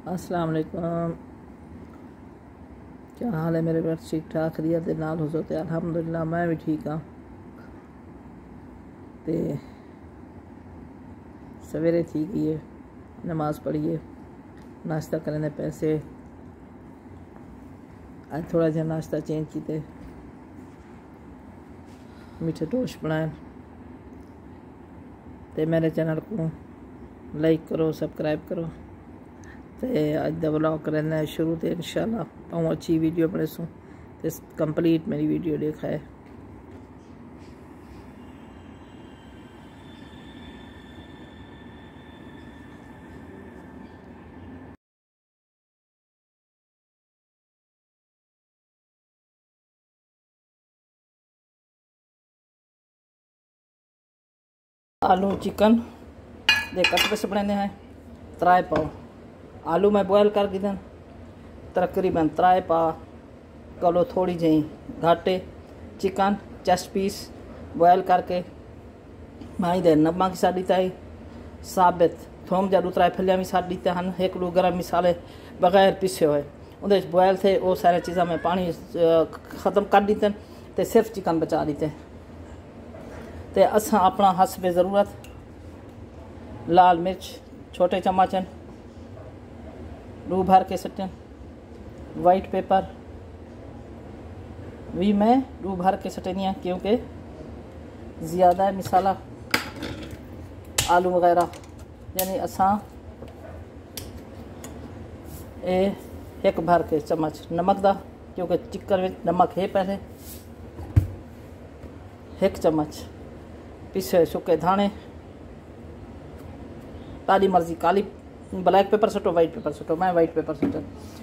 अस्सलाम वालेकुम। क्या हाल है मेरे बस? ठीक ठाक खरीद दे नाल हो सोते अल्हम्दुलिल्लाह मैं भी ठीक हाँ। ते सवेरे ठीक ही है, नमाज पढ़िए, नाश्ता करने पैसे आज थोड़ा जहा नाश्ता चेंज किए, मीठे टोस्ट बनाए। ते मेरे चैनल को लाइक करो, सब्सक्राइब करो। तो अज का ब्लॉग करना शुरू तो इंशाल्लाह पाऊँ अच्छी वीडियो बने सूँ तो कंप्लीट मेरी वीडियो देखा है। आलू चिकन दे कट पीस बनाने हैं, त्राए पाओ आलू मैं बॉयल कर दी तकरीबन त्राए पा कलो थोड़ी जी घाटे चिकन चेस्ट पीस बॉयल करके माई दे नमक साड़ दिता है, साबित थोम जा दूसरा फलिया भी साड़ दीते हैं, एक दो गर्म मसाले बगैर पीसे हुए उन्हें बॉयल थे वो सारी चीज़ा में पानी ख़त्म कर दीते तो सिर्फ चिकन बचा दीते। तो असा अपना हसबे ज़रूरत लाल मिर्च छोटे चम्मचन रू भर के सटन, वाइट पेपर भी मैं रू भर के सटनी है क्योंकि ज़्यादा मिसाला आलू वगैरह यानी असा एक भर के चम्मच नमक दा क्योंकि चिकन में नमक है पहले, एक चम्मच पीसे सुके धाने, तारी मर्जी काली ब्लैक पेपर सुटो वाइट पेपर सुटो, मैं वाइट पेपर सुटन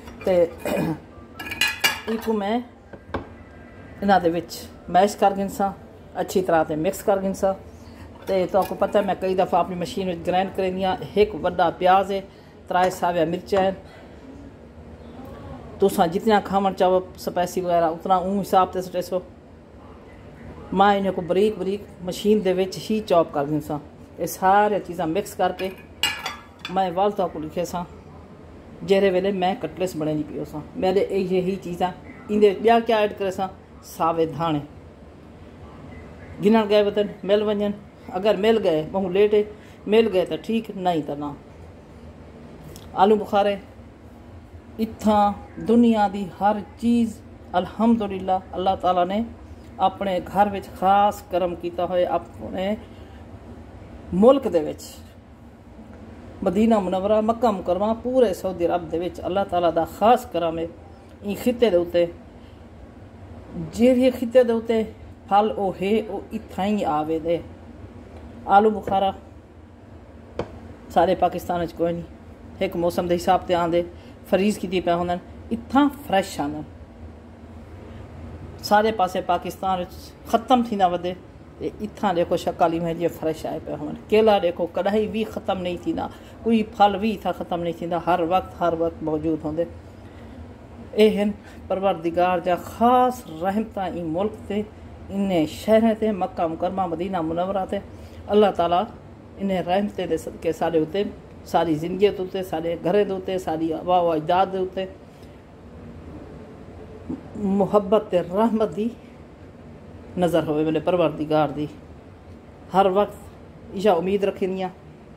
तो एक मैं इन्हों दे विच मैश कर गिनसा अच्छी तरह से मिक्स कर गिनसा। तो आपको पता है मैं कई दफ़ा अपनी मशीन में ग्राइंड करेंदी हाँ। एक बड़ा प्याज है, त्राए साविया मिर्चा है, तुसा जितना खावन चाहो स्पाइसी वगैरह उतना उन हिसाब से सुटे सो। मैं इन्हें को बरीक बरीक मशीन दे विच ही चॉप कर गिनसा। ये सारी चीज़ा मिक्स करके मैं वाल तो आपको लिखे सा जेरे वेले मैं कटलेस बने नहीं पियो सा। मेरे यही चीज़ा इंदे क्या क्या ऐड करे सा, सावे धाने गिनन गए वतन मिल वजन, अगर मिल गए बहु लेट है, मिल गए तो ठीक नहीं तो ना। आलू बुखारे इत्था दुनिया दी हर चीज़ अल्हम्दुलिल्लाह अल्लाह ताला ने अपने घर में खास करम किया होए। अपने मुल्क दे विच मदीना मुनव्वरा मक्का मुकरमा पूरे सऊदी अरब दे विच अल्लाह ताला दा खास करम है। इन खिते दे उत्ते जे खिते दे उत्ते फल ओ है ओ इत्था ही आवे दे। आलू बुखारा सारे पाकिस्तान कोई नहीं, एक मौसम के हिसाब से आंदे फ्रीज की पे होंगे, इत्था फ्रैश आंदन सारे पासे पाकिस्तान ख़त्म थी ना वधे। इत्था देखो शक्ल में जी फ्रैश आए पे होंगे, केला देखो कढ़ाई भी ख़त्म नहीं थी ना, कोई फल भी इत्था ख़त्म नहीं थी, हर वक्त मौजूद होंगे। ये परवरदिगार जा खास रहमत इन मुल्क से इन शहर से मक्का मुकरमा मदीना मुनव्वरा से अल्लाह ताला इन्हें रहमतें दे सदके सारे उत्ते सारी जिंदगी के उत्ते सारे घरे दे उत्ते सारी आबा व अजदाद दे उत्ते मुहब्बत ते रहमत दी नज़र होवे मेरे परवरदिगार दी। हर वक्त इशा उम्मीद रखनी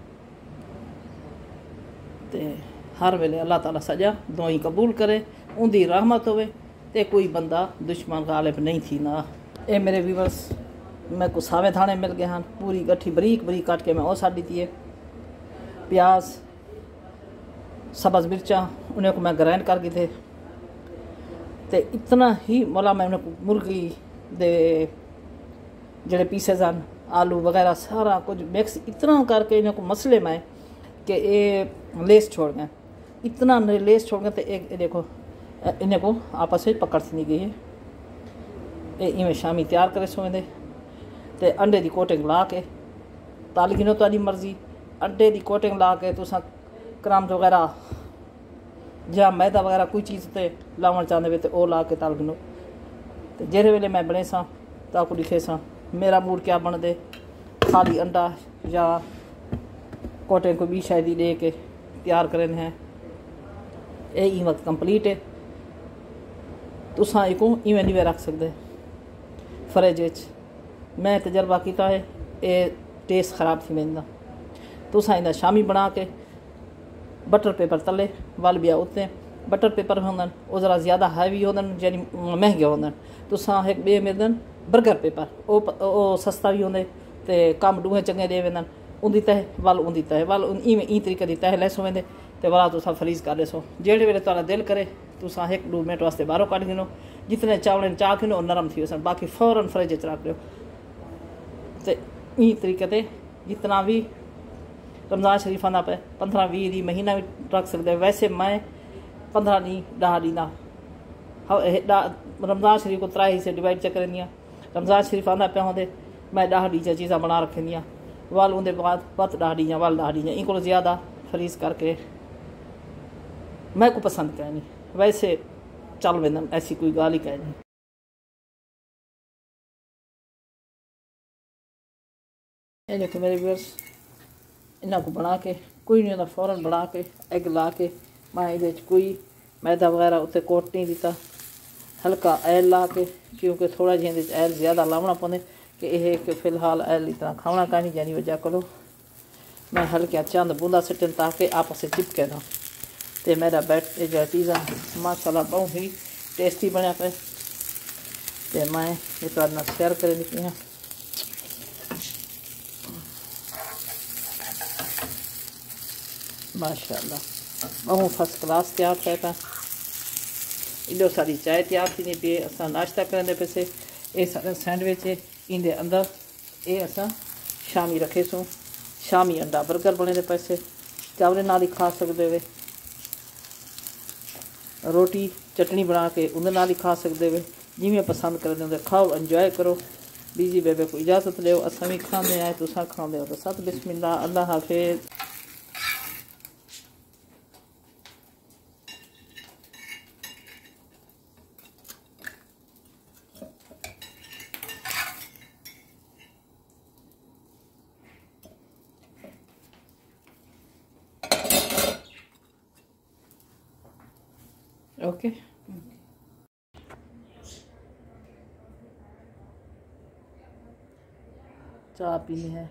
ते हर वेले अल्लाह ताला सजा दुआई कबूल करे, उनकी रहमत होवे ते कोई बंदा दुश्मन गालिब नहीं थी ना। ये मेरे व्यूअर्स मैं को सावे धाने मिल गए हैं, पूरी गठी बरीक बरीक काट के मैं और साड़ दी है, प्याज सब्ज़ मिर्चा उन्हें को मैं ग्राइंड कर गए थे। इतना ही मोला मैं उन्हें मुर्गी दे जड़े पीसेज हैं आलू वगैरह सारा कुछ मिक्स इतना करके इन्हें को मसले में कि ये लेस छोड़ गए, इतना लेस छोड़ गए। तो एक देखो इन्हें को आपस में पकड़ सी नहीं गई है, ये इवें शामी तैयार करे सोए ते अंडे की कोटिंग ला के तल गिनो तारी मर्जी, अंडे की कोटिंग ला के तुसा क्रम्स वगैरह या मैदा वगैरह कोई चीज़ ते लावन चाहते वे तो वह ला के तल गिनो। तो जेरे वेले मैं बने सा तो आपको लिखे सा मेरा मूड क्या बन दे, खाली अंडा या कोटिंग को भी शायद दे के तैयार करें हैं ये वक्त कंप्लीट है। तुसां इको इवें नहीं रख सकते फ्रिज विच। मैं तजर्बा किया है, ये टेस्ट खराब थी वेंदा। तुसां इंदा शामी बना के बटर पेपर तले वाल बिया उत्ते बटर पेपर होंदन वो ज़रा ज़्यादा हैवी होंदन, यानी महंगे होंदन। तुसां एक बे मिलदन बर्गर पेपर, ओ सस्ता भी होंदे ते कम डूहे चंगे दे वेंदन। उंदी तह वल उंदी तह वल इवें ई तरीके दी तह लैसो वेंदे ते वाला तुसां फ्रीज कर देसो। जेड़े वेले तुहाडा दिल करे तुसां 1-2 मिनट वास्ते बाहरों कढ गिनो, जितने चावलें चाह गिनो नरम थी वसन, बाकी फौरन फ्रिज च रख लो। ते ई तरीके ते जितना भी रमज़ान शरीफ आंदा पे 15-20 दी महीना भी रख सकते। वैसे मैं 15 दी 10 दी ना रमज़ान शरीफ को 3 हिस्से डिवाइड च करेंदी। रमज़ान शरीफ आंदा पे होंदे मैं 10 डी चीज़ा बना रखी वाल उनके बाद पत 10 डी वाल 10 डी इनको ज़्यादा फ्रीज करके मैं को पसंद कह नहीं। वैसे चल वेंदन, ऐसी कोई गाल ही कह नहीं। ये देखो मेरे व्यूअर्स, इन्हों को बना के कोई नहीं होता, फौरन बना के एग ला के मैं ये कोई मैदा वगैरह उत्ते कोट नहीं दिता। हल्का ऐल ला के, क्योंकि थोड़ा जिहा ऐल ज़्यादा लावना पौंदे कि यह कि फ़िलहाल ऐल इतना खावना का नहीं, जानी वजह करो मैं हल्किया चंद बूंदा सटन ताकि आपस में चिपके ना। तो मेरा बैट जो चीज़ा माशाल्लाह बहुत ही टेस्टी बनया पे। तो मैं ये तो शेयर कर दी हाँ। माशाल्लाह बहुत फर्स्ट क्लास तैयार था। इधो सारी चाय तैयार थी पी, असां नाश्ता करेंदे पैसे। ये सारा सैंडविच है, इंदे अंदर ये असां शामी रखे सो। शामी अंडा बर्गर बने पैसे, चावल नाल ही खा सकते वे, रोटी चटनी बना के उन्हें नाल ही खा सकते वे, जिमें पसंद करते हो खाओ, इंजॉय करो। बीजी बेबे को इजाज़त लो, असां भी खाते आए तुसां खाते हो तो सत बिस्मिल्लाह, अल्लाह हाफिज़। ओके चाह पीनी है,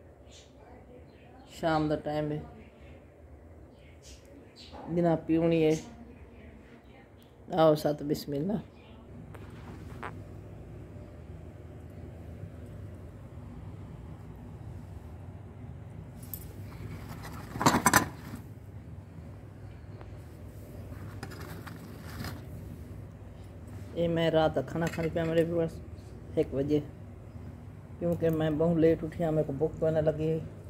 शाम का टाइम है, बिना पीनी है। आओ सत बिस्मिल्लाह। ये मैं रात का खाना खानी पाया मेरे व्यूअर्स 1 बजे, क्योंकि मैं बहुत लेट उठी, मेरे को भूख पड़ने लगी।